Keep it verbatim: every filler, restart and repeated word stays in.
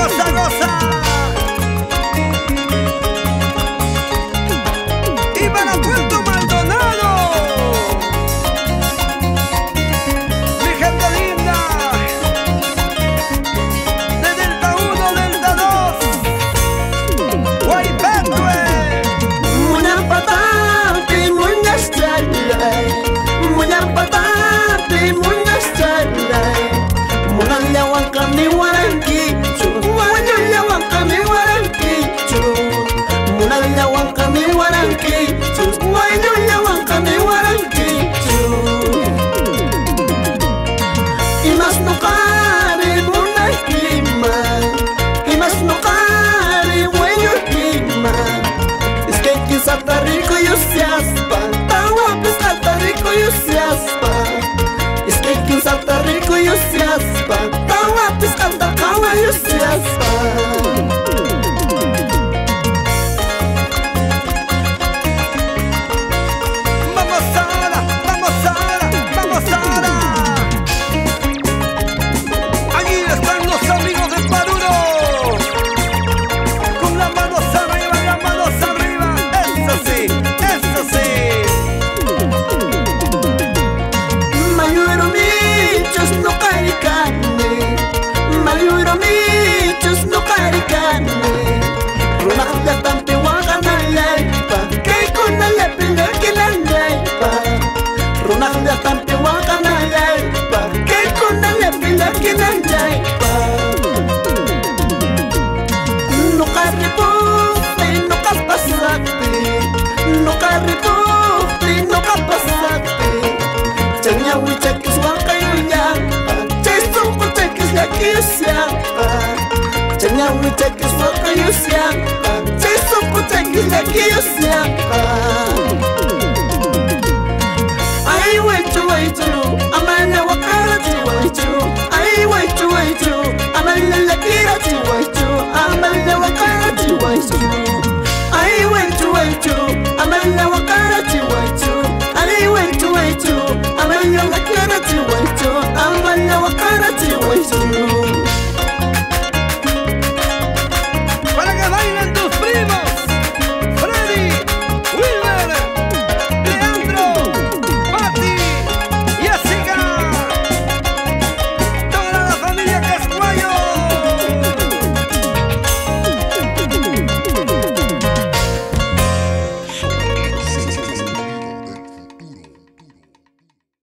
goza, goza. Y para Puerto Maldonado, mi gente linda, de Delta uno, Delta dos, Guaypetue. Munyang patati, munyang salay, munyang patati, munyang salay. Munang nyawang kami walang kicu, munang nyawang kami walang kicu, munang nyawang kami walang kicu, munang nyawang kami walang kicu. Imas nukari munang kima, imas nukari wenyo kima. Iskeki satariko yusiaspa, tawa pisatariko yusiaspa. Iskeki satariko yusiaspa, tawa pisatakawa yusiaspa. Vamos ahora, vamos ahora, vamos ahora. Allí están los amigos de Paruro, con las manos arriba, las manos arriba. Eso sí, eso sí. Mayuro michos no caricane, mayuro michos no caricane. Runakda tampi waka na leipa, kay ko na lepila kilanleipa. Runakda tampi waka na leipa, kay ko na lepila kilanleipa. No karipukti, no kapasakti, no karipukti, no kapasakti. Chanya wichakis wakayo nyapa, chesum kuchakis yakis yapa. Chanya wichakis wakayo yapa, chesum kuchakis yakis yapa. Ay wechu wechu, amana wakarachi wechu.